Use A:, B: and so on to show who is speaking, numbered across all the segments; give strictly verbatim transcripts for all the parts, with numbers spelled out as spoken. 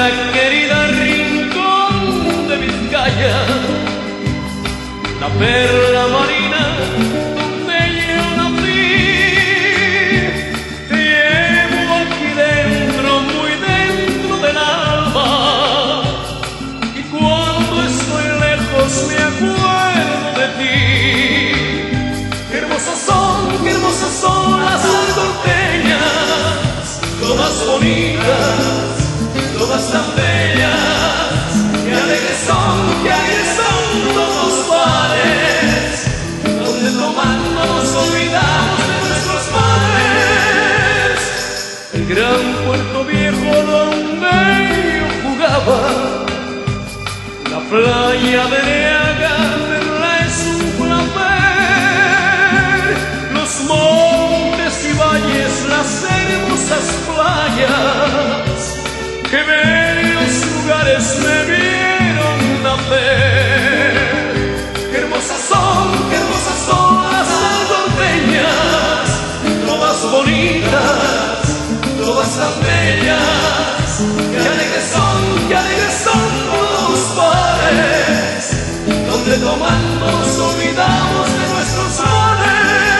A: querida rincón de Vizcaya, la perla marina donde yo nací. Te llevo aquí dentro, muy dentro del alma, y cuando estoy lejos me acuerdo de ti. Qué hermosas son, qué hermosas son las salvadoreñas, todas bonitas, todas tan bellas. Qué alegres son, qué alegres son todos los bares, donde tomando nos olvidamos de nuestros padres. El gran Puerto Viejo donde yo jugaba, la playa de Neaga, verla es un placer. Los montes y valles, las hermosas playas, qué bellos lugares me vieron nacer. Qué hermosas son, qué hermosas son las salvadoreñas, todas bonitas, todas tan bellas. Qué alegres son, qué alegres son todos los bares, donde tomando nos olvidamos de nuestros males.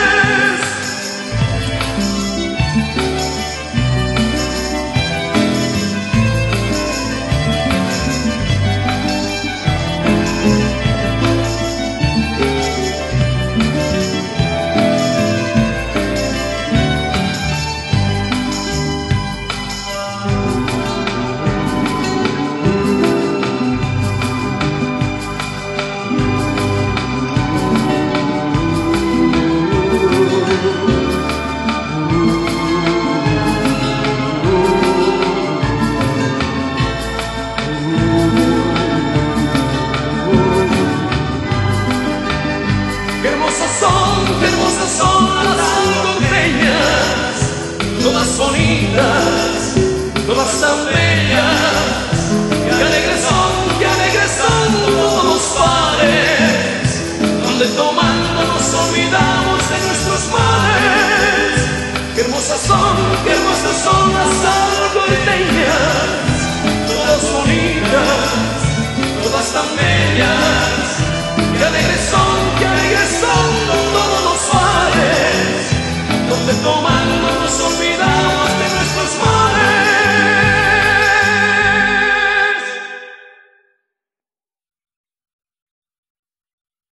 A: Qué hermosas son, qué hermosas son las salvadoreñas, todas bonitas, todas tan bellas. Qué alegres son, qué alegres son todos los bares, donde tomando nos olvidamos de nuestros males. Qué hermosas son, qué hermosas son las salvadoreñas, todas bonitas, todas tan bellas. Qué alegres son, qué alegres son todos los bares, donde toman